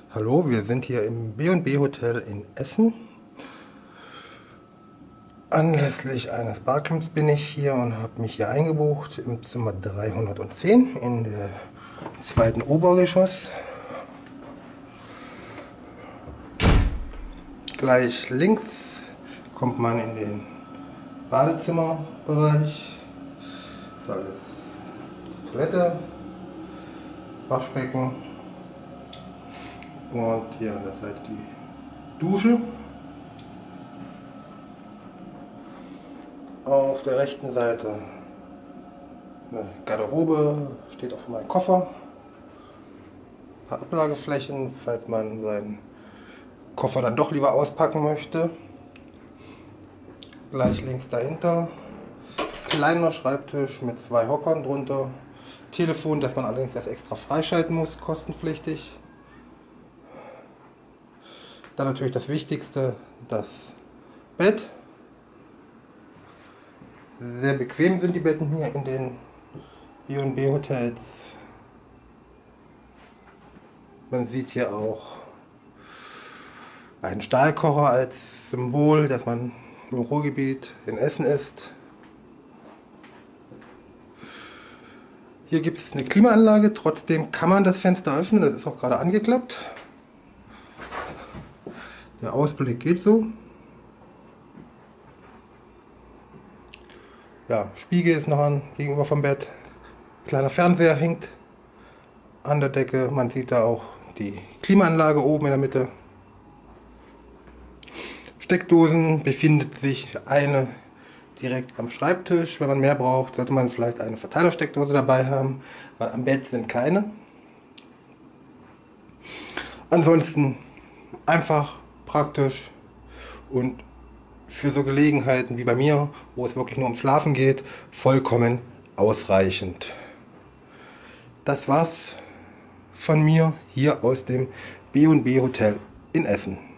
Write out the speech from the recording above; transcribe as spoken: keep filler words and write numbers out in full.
Hallo, wir sind hier im B und B Hotel in Essen. Anlässlich eines Barcamps bin ich hier und habe mich hier eingebucht im Zimmer dreihundertzehn in der zweiten Obergeschoss. Gleich links kommt man in den Badezimmerbereich. Da ist die Toilette, Waschbecken und hier an der Seite die Dusche. Auf der rechten Seite eine Garderobe, steht auch schon mal ein Koffer, ein paar Ablageflächen, falls man seinen Koffer dann doch lieber auspacken möchte. Gleich links dahinter, kleiner Schreibtisch mit zwei Hockern drunter, Telefon, das man allerdings erst extra freischalten muss, kostenpflichtig. Dann natürlich das Wichtigste, das Bett. Sehr bequem sind die Betten hier in den B und B Hotels. Man sieht hier auch einen Stahlkocher als Symbol, dass man im Ruhrgebiet in Essen ist. Hier gibt es eine Klimaanlage, trotzdem kann man das Fenster öffnen, das ist auch gerade angeklappt. Der Ausblick geht so. Ja, Spiegel ist noch an, gegenüber vom Bett. Kleiner Fernseher hängt an der Decke. Man sieht da auch die Klimaanlage oben in der Mitte. Steckdosen befindet sich eine direkt am Schreibtisch. Wenn man mehr braucht, sollte man vielleicht eine Verteilersteckdose dabei haben, weil am Bett sind keine. Ansonsten einfach, praktisch und für so Gelegenheiten wie bei mir, wo es wirklich nur ums Schlafen geht, vollkommen ausreichend. Das war's von mir hier aus dem B und B Hotel in Essen.